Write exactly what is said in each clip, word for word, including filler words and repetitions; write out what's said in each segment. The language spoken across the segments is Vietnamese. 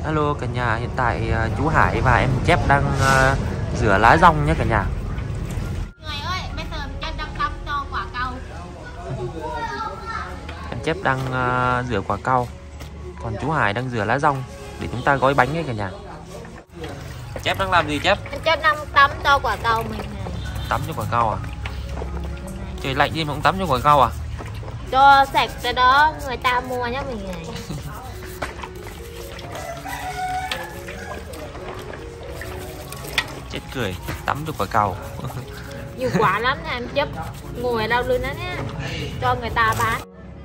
Hello cả nhà, hiện tại uh, chú Hải và em Chép đang uh, rửa lá dong nhé cả nhà. Người ơi, bây giờ em đang tắm cho quả cau. Em Chép đang uh, rửa quả cau, còn chú Hải đang rửa lá dong để chúng ta gói bánh nhé cả nhà. Chép đang làm gì Chép? Em Chép đang tắm cho quả cau mình này. Tắm cho quả cau à? Trời lạnh gì mà cũng tắm cho quả cau à? Cho sạch cái đó người ta mua nhá mình này. Chết cười, tắm cho quả cau. Nhiều quả lắm nè, em Chép ngồi đâu luôn đó nha. Cho người ta bán.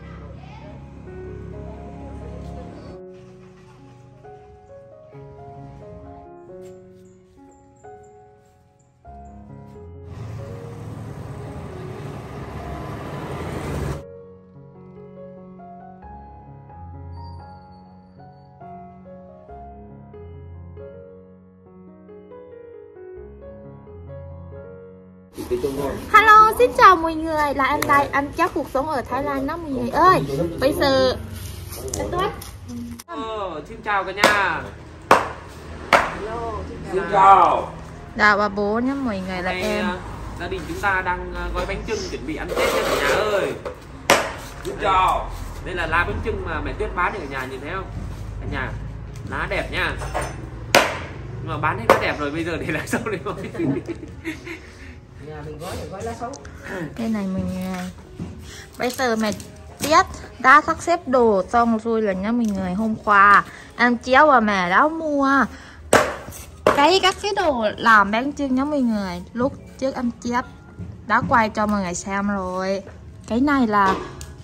Hello, xin chào mọi người, là em đây, anh Chép cuộc sống ở Thái Lan đó mọi người ơi. Bây giờ em Tuất. Oh, xin chào cả nhà. Hello, Xin chào. Dạ và bố nhé mọi người, là Đây, em. uh, gia đình chúng ta đang uh, gói bánh chưng chuẩn bị ăn Tết nha cả nhà ơi. Xin chào. Đây là lá bánh chưng mà mẹ Tuyết bán để cả nhà nhìn thấy không? Cả nhà, lá đẹp nha. Nhưng mà bán hết lá đẹp rồi, bây giờ để lá xấu này thôi. Nhà mình gói gói lá xấu. Cái này mình bây giờ mẹ Tiết đã sắp xếp đồ xong rồi là nhá mình người. Hôm qua em Chéo và mẹ đã mua cái các cái đồ làm bánh chưng nhá mình người. Lúc trước em Chép đã quay cho mọi người xem rồi. Cái này là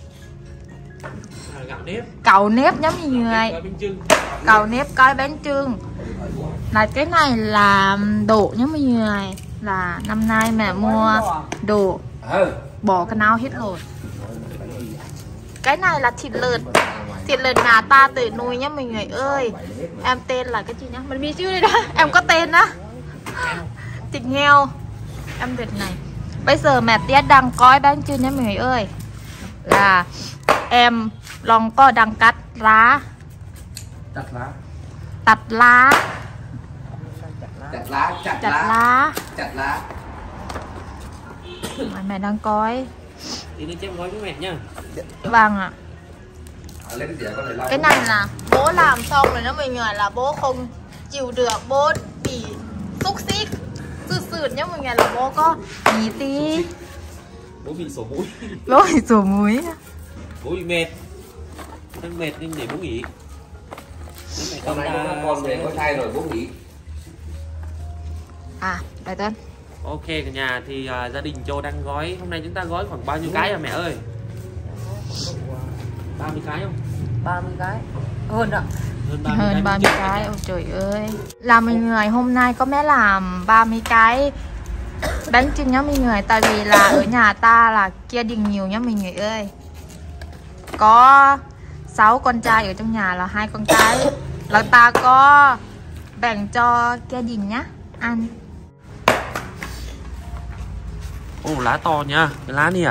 Gạo nếp. Cậu nếp nhá mình người. Cậu nếp gói bánh chưng. Là cái này là đồ nhá mình người. Là năm nay mẹ mua đồ bỏ cái nào hết rồi. Cái này là thịt lợn, thịt lợn nhà ta tự nuôi nhá mình người ơi. Em tên là cái gì nhá, mình biết chứ đây đó. Em có tên đó, thịt heo. Em thịt này. Bây giờ mẹ Tiết đang gói bánh chưng nhá mình người ơi. Là em lòng có đang cắt lá. Chặt lá. Tặt lá. Chặt lá, chặt, Chặt lá. lá. Chặt lá. Mà mẹ đang gói. Đi lên Chép gói với mẹ nha. Vâng ạ. À, lên cái có thể lau. Cái này là bố làm xong rồi đó mình người, là bố không chịu được, bố bị xúc xích sượt sượt nhá mình người, là bố có nghỉ tí. Bố bị sổ mũi. Bố bị sổ mũi. Bố bị mệt. Đang mệt nhưng để bố nghỉ. Hôm nay có con về có thai rồi bố nghỉ. À, đây Tuấn. Ok cả nhà, thì uh, gia đình Châu đang gói. Hôm nay chúng ta gói khoảng bao nhiêu cái à mẹ ơi? ba mươi cái không? ba mươi cái. Hơn ạ. Hơn ba mươi Hơn cái. ba mươi cái, ôi trời ơi. Là mình người hôm nay có mẹ làm ba mươi cái bánh chưng nhá mình người. Tại vì là ở nhà ta là gia đình nhiều nhá mình người ơi. Có sáu con trai ở trong nhà, là hai con trai. Là ta có bèn cho gia đình nhá ăn. Ồ, lá to nha, cái lá này à?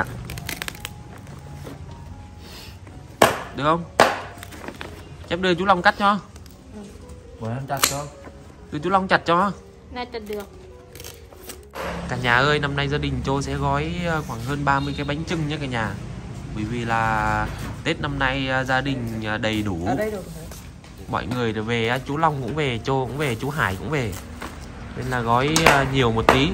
Được không? Chép đưa chú Long cắt cho. Mời em chặt cho. Đưa chú Long chặt cho. Này chặt được. Cả nhà ơi, năm nay gia đình Châu sẽ gói khoảng hơn ba mươi cái bánh chưng nha cả nhà. Bởi vì là Tết năm nay gia đình đầy đủ. Ở đây được. Mọi người đều về, chú Long cũng về, Châu cũng về, chú Hải cũng về. Nên là gói nhiều một tí.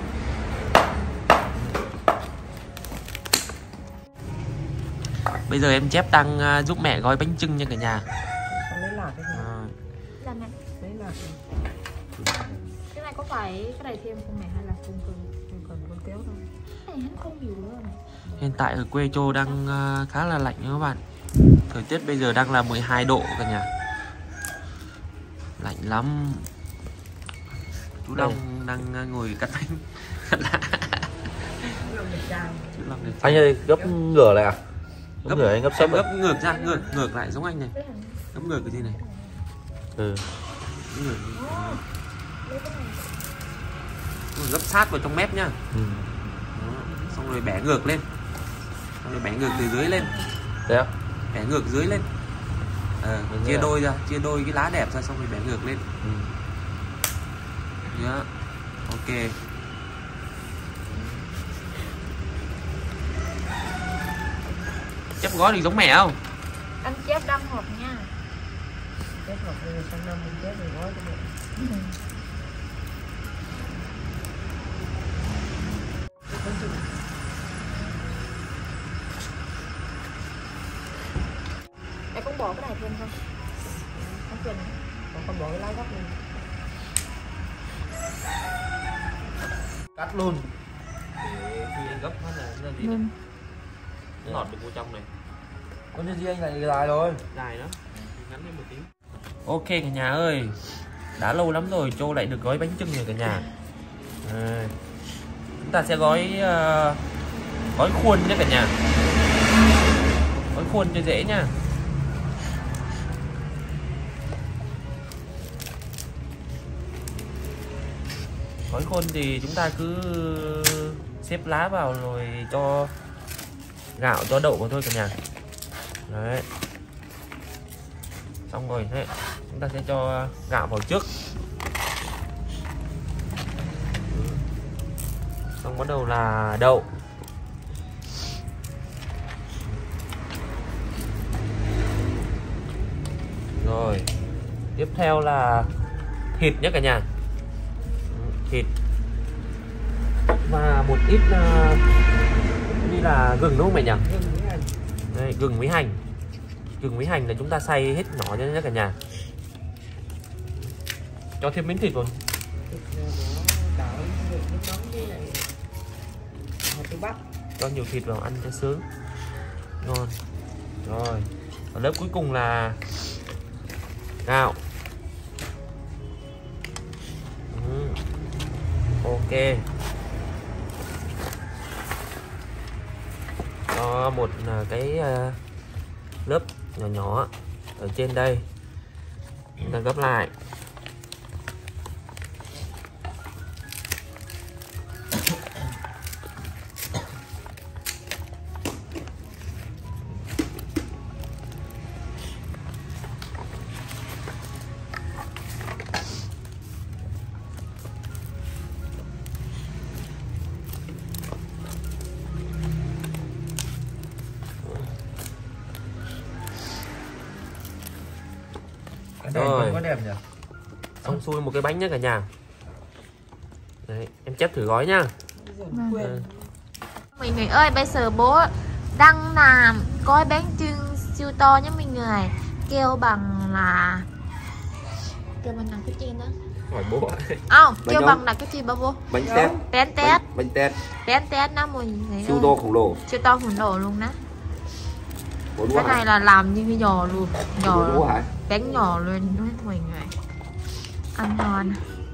Bây giờ em Chép đang giúp mẹ gói bánh chưng nha cả nhà. Con lấy lạc cái gì? À, Là mẹ. Lấy lạc. Cái này có phải cái này thêm không mẹ, hay là không cần? Không cần con kéo thôi. Cái này hắn không nhiều nữa này. hiện tại ở quê Châu đang khá là lạnh nha các bạn. Thời tiết bây giờ đang là mười hai độ cả nhà. Lạnh lắm. Chú Long đang ngồi cắt bánh. Anh ơi, gấp ngửa lại à? Gấp ngửa anh gấp sấp. Gấp ngược ra, ngược ngược lại giống anh này. Gấp ngược cái gì này? Ừ. Ngược. Gấp sát vào trong mép nhá. Ừ. Đó. Xong rồi bẻ ngược lên. Xong rồi bẻ ngược từ dưới lên. Đấy á? Bẻ ngược dưới lên. Ờ, chia đôi ra, chia đôi cái lá đẹp ra xong rồi bẻ ngược lên. Ừ. Nhớ. Ok. Chép gói thì giống mẹ không? Anh chép đâm hộp nha. Chép hộp rồi sang năm mình chép rồi gói cho mẹ. Em cũng bỏ cái này thêm không? Không cần. Còn con bỏ cái lá gốc lên. Cắt luôn. Để khi anh gấp hết là nó gì? Nên Ngọt được vô trong này. Có nhân gì anh lại dài rồi. Dài đó. Ngắn lên một tí. Ok cả nhà ơi. Đã lâu lắm rồi Châu lại được gói bánh chưng rồi cả nhà. À, chúng ta sẽ gói uh, gói khuôn nhé cả nhà. Gói khuôn cho dễ nha. Gói khuôn thì chúng ta cứ xếp lá vào rồi cho gạo cho đậu vào thôi cả nhà. Đấy. Xong rồi đấy, chúng ta sẽ cho gạo vào trước. Xong bắt đầu là đậu. Rồi tiếp theo là thịt nhé cả nhà. Thịt và một ít uh, như là gừng đúng không mày nhỉ? Đây, gừng với hành. Gừng với hành là chúng ta xay hết nhỏ nhé cả nhà. Cho thêm miếng thịt vào. Thịt nó đảo được nước nóng với lại hạt tiêu bắp. Cho nhiều thịt vào ăn cho sướng. Ngon. Rồi. Và lớp cuối cùng là gạo. Ừ. Ok. Cho một cái lớp nhỏ nhỏ ở trên đây. Chúng ta gấp lại. Rồi. Có đẹp nhỉ? Xong xuôi một cái bánh nhé cả nhà. Đấy, em chép thử gói nha. Quên. mọi người ơi, bây giờ bố đang làm gói bánh chưng siêu to nhé mọi người. Kêu bằng là kêu bằng là cái gì đó. Hỏi bố. Không, Bánh kêu không? bằng là cái gì bà bố? Bánh tét. Bánh tét. Bánh tét. Bánh tét đó mọi người Siêu ơi. to khổng lồ. Siêu to khổng lồ luôn đó. Bốn đũa Cái này hả? là làm như cái giò luôn. Giò Bốn đũa hả? bánh nhỏ luôn đó mọi người. Ăn ngon.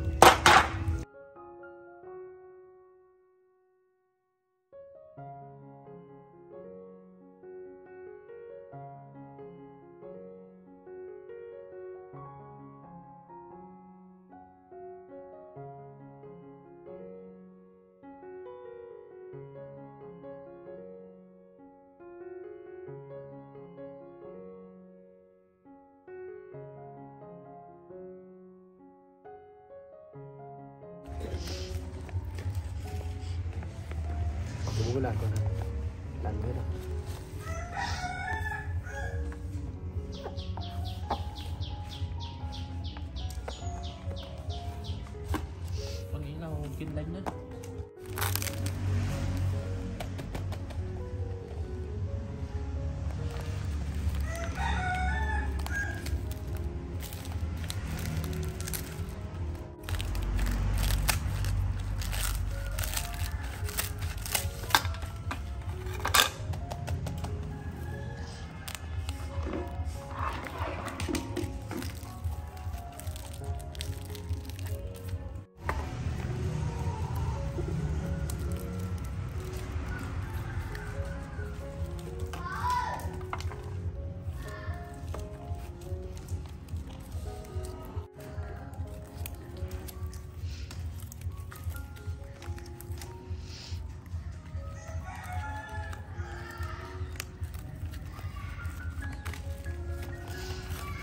Bố cái làm con này. Làm hết rồi. Con nghĩ lâu kinh đánh đó.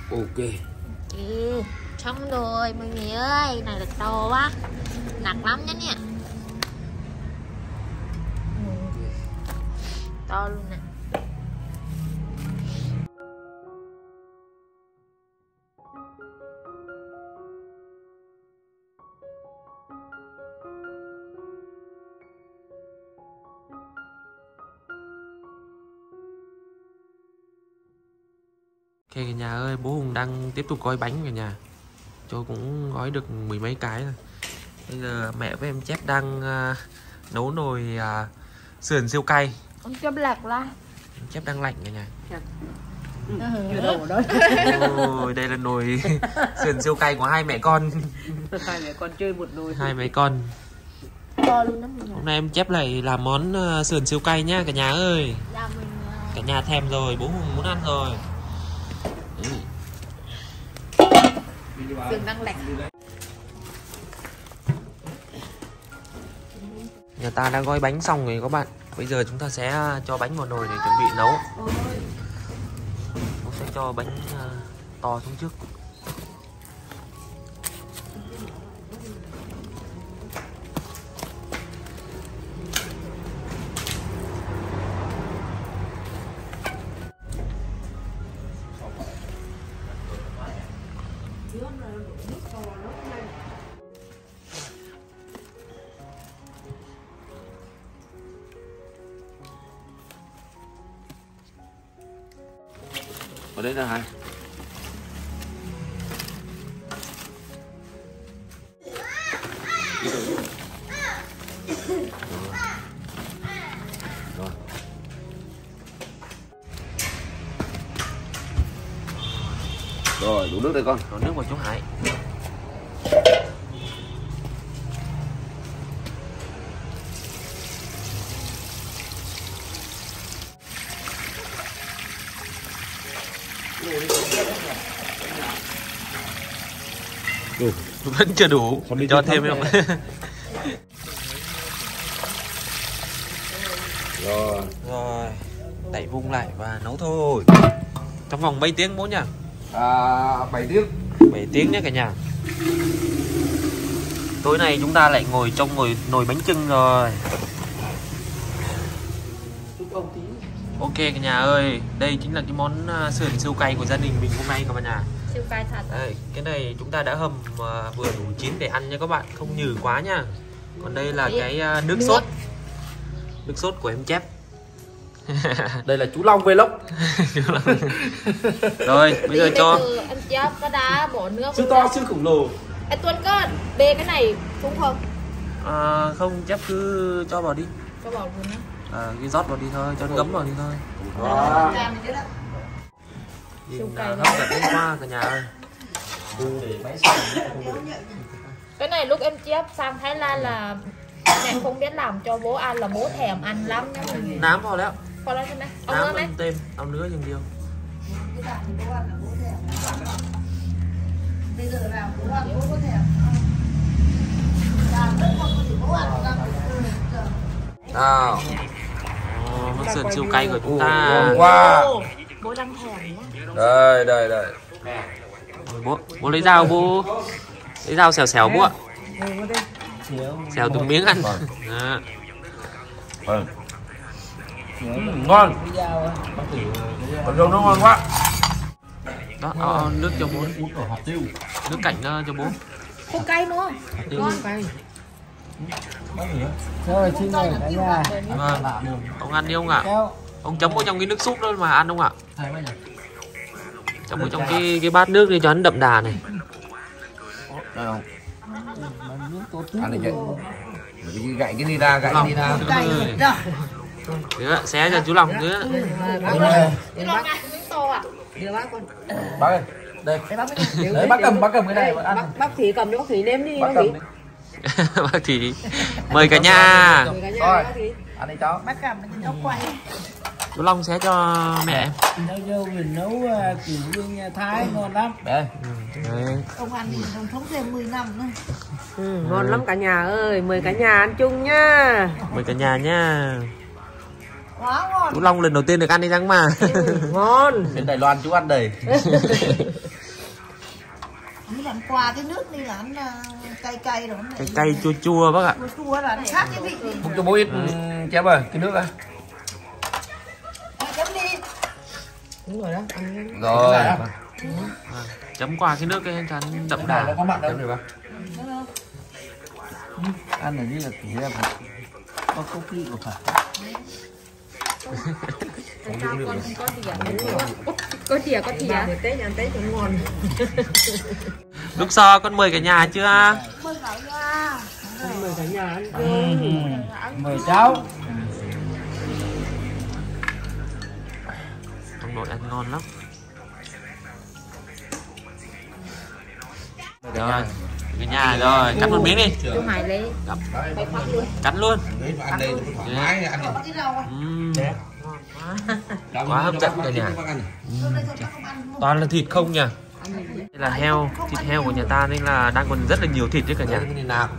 Ok. Ừ, xong rồi mọi người ơi, này là to quá, nặng lắm nhá nè. To luôn nè. Ok cả nhà ơi, bố Hùng đang tiếp tục gói bánh cả nhà. Tôi cũng gói được mười mấy cái rồi. Bây giờ mẹ với em Chép đang uh, nấu nồi uh, sườn siêu cay. Ông cho lạc la. Em Chép đang lạnh cả nhà. Chưa đâu rồi đó. Ôi, đây là nồi sườn siêu cay của hai mẹ con. Hai mẹ con chơi một nồi. Hai mẹ con. To luôn đó mọi người. Hôm nay em Chép lại làm món uh, sườn siêu cay nhá cả nhà ơi. Dạ mình Cả nhà thèm rồi, bố Hùng muốn ăn rồi. Ừ. sườn đang lạnh. Nhà ta đã gói bánh xong rồi các bạn. Bây giờ chúng ta sẽ cho bánh vào nồi để chuẩn bị nấu. Bố sẽ cho bánh uh, to xuống trước. Ở đây là hai. Rồi. Rồi, đủ nước đây con. Đổ nước vào chú Hải. Đủ. Vẫn chưa đủ, cho thêm không? Rồi. Rồi, đậy vung lại và nấu thôi. Trong vòng mấy tiếng bố nhỉ? À, bảy tiếng. bảy tiếng nhé cả nhà. Tối nay chúng ta lại ngồi trong ngồi nồi bánh chưng rồi. Ok cả nhà ơi, đây chính là cái món sườn siêu cay của gia đình mình hôm nay các bạn nhà. Siêu cay thật. Đây, cái này chúng ta đã hầm uh, vừa đủ chín để ăn nha các bạn, không nhừ quá nha. Còn đây là cái uh, nước sốt. Nước sốt của em Chép. Đây là chú Long Vlog. Rồi, bây giờ cho Anh Chép có đá bỏ nước. Siêu to siêu khổng lồ. Anh Tuấn có bê cái này xuống không? à, không, Chép cứ cho vào đi. Cho bỏ luôn á. À, cái rót vào đi thôi, cho nó ngấm vào đi thôi. Đó. Nhìn là hấp dẫn quá cả nhà ơi. Cái này lúc em Chép sang Thái Lan là mẹ không biết làm cho bố ăn, là bố thèm ăn lắm nha mọi người. Nám vàoแล้ว. Vào đây xem này. Ông Nám ơi đấy. ăn thêm, ông nữa dừng điều. Bây giờ làm bố ăn bố có thèm. Làm rất không có gì bố ăn làm. Nào. Ồ, món sườn siêu cay của chúng ta. Wow. Bố đang thèm nhá. Đây, đây, đây. Rồi, bố, bố lấy dao bố. Lấy dao xèo xèo bố ạ. Xèo từng miếng ăn. Đó. Vâng. Ừ, ngon. Còn dầu nó ngon quá. Đó, ao nước cho bố. Nước cạnh uh, cho bố. Không cay nữa. Ngon. Rồi xin mời cả nhà. Vâng. Ông ăn đi ông ạ. Ông chấm vào trong cái nước súp đó mà ăn không ạ? Chấm vào trong cái cái bát nước đi cho nó đậm đà này. Đây không? Ăn đi chứ. Gãy cái đi ra, gãy cái đi ra. Đấy, xé cho chú Lòng nữa. Cái lon này miếng to à? Đưa bác con. Bác ơi, đây. Đấy, bác cầm, bác cầm cái này mà ăn. Bác, bác Thủy cầm đi, bác Thủy nếm đi. Bác cầm đi. Bác thì mời cả nhà. Mời cả nhà, Rồi. bác Thủy. Ăn đi cháu. Bác cầm nó quay. Chú Long xé cho mẹ em. Nấu vô mình nấu uh, kiểu hương Thái ngon lắm. Đây. Đấy. Ông ăn thì đồng thống thêm mười năm nữa. Ừ, ngon lắm cả nhà ơi, mời cả nhà ăn chung nhá. Mời cả nhà nha. Quá ngon. Chú Long lần đầu tiên được ăn đi răng mà. Ừ, ngon. Đến Đài Loan chú ăn đầy. Đi làm quà cái nước đi là ăn uh, cay cay rồi. Cay cay chua chua bác ạ. Chua chua là nó khác cái vị. Không cho bố ít chém ơi, cái nước á. Chấm đi. Đúng rồi đó. Ăn Rồi. À, chấm qua cái nước cái chắn đậm đà. Nó có mặn đâu rồi bác. Ăn là như là kiểu là có cốc vị của phải. Sao con không có thìa? Có thìa, có thìa. Ăn Tết, ăn Tết cũng ngon. Lúc sau con mời cả nhà chưa? Mời cả nhà. Mời cả nhà ăn cơm. Mời cháu. Ông nội ăn ngon lắm. Rồi, cả nhà rồi, cắt một miếng đi. Chú Hải lấy Cắt luôn. Ăn đây thoải mái, ăn đi. Uhm. Quá hấp dẫn cả nhà. Toàn là thịt không nhỉ? Đây là heo, thịt heo của nhà ta nên là đang còn rất là nhiều thịt đấy cả nhà.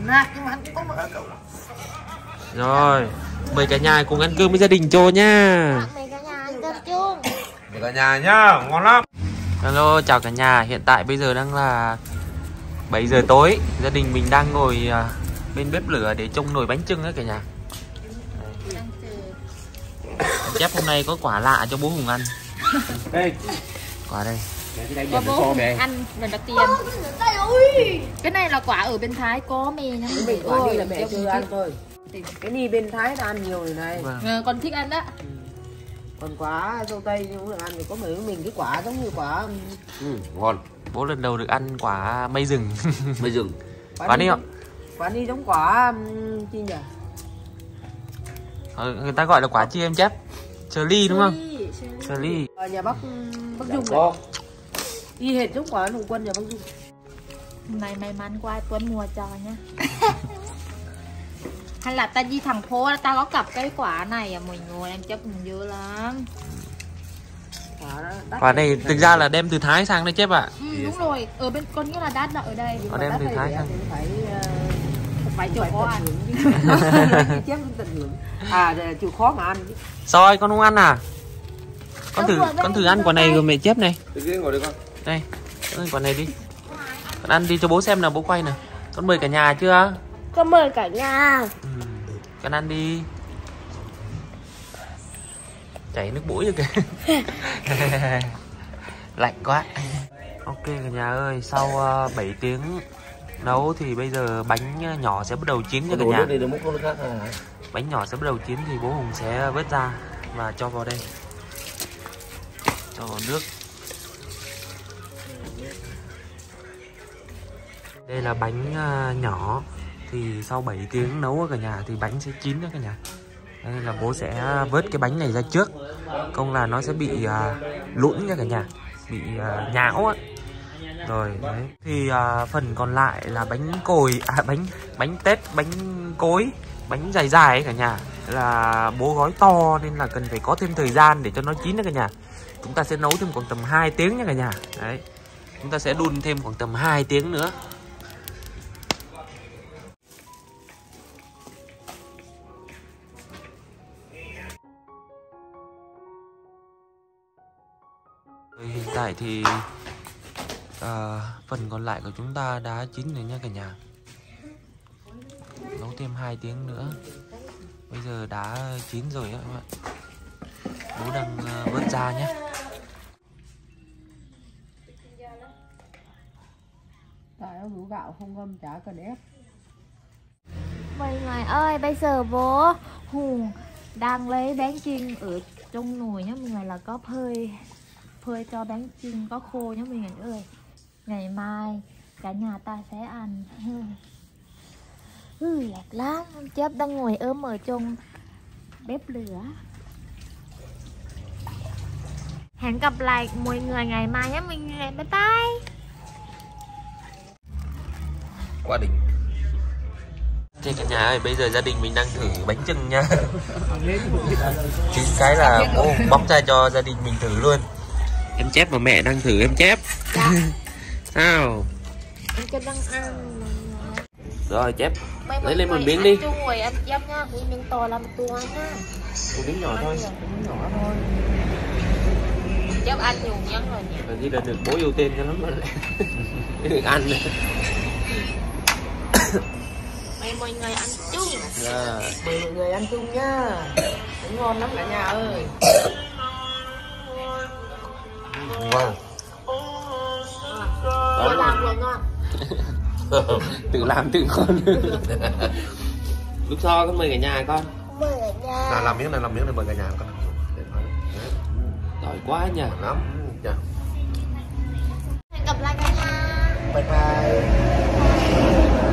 Rồi, mời cả nhà cùng ăn cơm với gia đình Trô nha. mời cả nhà ăn cơm chung. Mời cả nhà nhá, ngon lắm. Hello, chào cả nhà. Hiện tại bây giờ đang là bảy giờ tối. Gia đình mình đang ngồi bên bếp lửa để trông nồi bánh chưng đấy cả nhà. Chép hôm nay có quả lạ cho bố Hùng ăn. Đây. Quả đây. Có bố Hùng ăn lần đầu tiên. Cái này là quả ở bên Thái có mẹ nhá. Mình quả đi là mẹ chưa ăn thôi. Cái ni bên Thái ta ăn nhiều rồi này. Vâng. Ừ, con thích ăn đó. Còn quả dâu tây cũng được ăn thì có mấy mình cái quả giống như quả Ừ, ngon. Bố lần đầu được ăn quả mây rừng. Mây rừng. Quả đi ạ. Quả ni giống quả um, chi nhỉ? Ờ, người ta gọi là quả chi em chép? Cherry đúng không? Cherry. Ở nhà bác bác Dung Có. y hệt giống quả Hùng Quân nhà bác Dung. Hôm nay may mắn quá Tuấn mua cho nhá. Hay là ta đi thành phố ta có cặp cái quả này à mọi người, em chấp mình dữ lắm. Quả, đó, đắt Quả này thực ra là đem từ Thái sang đây chép ạ. À. Ừ, đúng rồi, ở bên con nghĩa là đắt là ở đây. nhưng Ở mà đem đắt từ hay Thái rẻ sang. thì phải uh, Phải chịu khó ăn. chép cũng tận hưởng. À để chịu khó mà ăn chứ. Rồi con không ăn à? Con thử con thử ăn quả này rồi mẹ chép này. Từ kia ngồi đi con. Đây, ăn quả này đi. Con ăn đi cho bố xem nào, bố quay nào. Con mời cả nhà chưa? Con mời cả nhà. Ừ. Con ăn đi. Chảy nước mũi rồi kìa. Lạnh quá. Ok cả nhà ơi, sau uh, bảy tiếng nấu thì bây giờ bánh nhỏ sẽ bắt đầu chín cho cả nhà. Đi được một con khác à. Bánh nhỏ sẽ bắt đầu chín thì bố Hùng sẽ vớt ra và cho vào đây. Cho vào nước. Đây là bánh uh, nhỏ. Thì sau bảy tiếng nấu ở cả nhà thì bánh sẽ chín đó cả nhà. Đây là bố sẽ vớt cái bánh này ra trước. Không là nó sẽ bị uh, lũn nha cả nhà. Bị uh, nhão á. Rồi đấy. Thì uh, phần còn lại là bánh cồi, à bánh bánh tét, bánh cối, bánh dài dài ấy cả nhà. Là bố gói to nên là cần phải có thêm thời gian để cho nó chín đó cả nhà. Chúng ta sẽ nấu thêm khoảng tầm hai tiếng nha cả nhà. Đấy. Chúng ta sẽ đun thêm khoảng tầm hai tiếng nữa. Hiện tại thì uh, phần còn lại của chúng ta đã chín rồi nha cả nhà. Nấu thêm hai tiếng nữa. Bây giờ đã chín rồi á các bạn. Bố đang uh, vớt ra nhé. Tại áo hũ gạo không ngâm chả cần ép. Mọi người ơi, bây giờ bố Hùng đang lấy bánh chưng ở trong nồi nhá mọi người, là có phơi phơi cho bánh chưng có khô nhá mọi người ơi. Ngày mai cả nhà ta sẽ ăn. Ừ, lạt lắm. Chớp đang ngồi ôm ở trong bếp lửa. Hẹn gặp lại mọi người ngày mai nhé mọi người. Bye bye. Quá đỉnh. Thế cả nhà ơi, bây giờ gia đình mình đang thử bánh chưng nha. Chín cái là bố bóc ra cho gia đình mình thử luôn. Em chép và mẹ đang thử em chép. Dạ. Sao? Em cho đang ăn. Rồi chép. Mấy Lấy lên một người miếng ăn đi. chung rồi ăn chép nha. Cái miếng to làm tôi ăn nha. Một miếng nhỏ thôi. Miếng nhỏ thôi. Chắc ăn nhiều miếng rồi nhỉ. Là gì là được bố yêu tên cho lắm mà lại được ăn này. Mày mọi người ăn chung. Dạ. Mời mọi người ăn chung nhá. Bánh ngon lắm cả nhà ơi. Ngon. Tự làm rồi ngon. Tự làm tự ngon. Lúc sau con mời cả nhà con. Mời cả nhà. Nào làm miếng này làm miếng này mời cả nhà con. Đói quá nhỉ. Lắm. Dạ. Hẹn gặp lại cả nhà. Bye bye.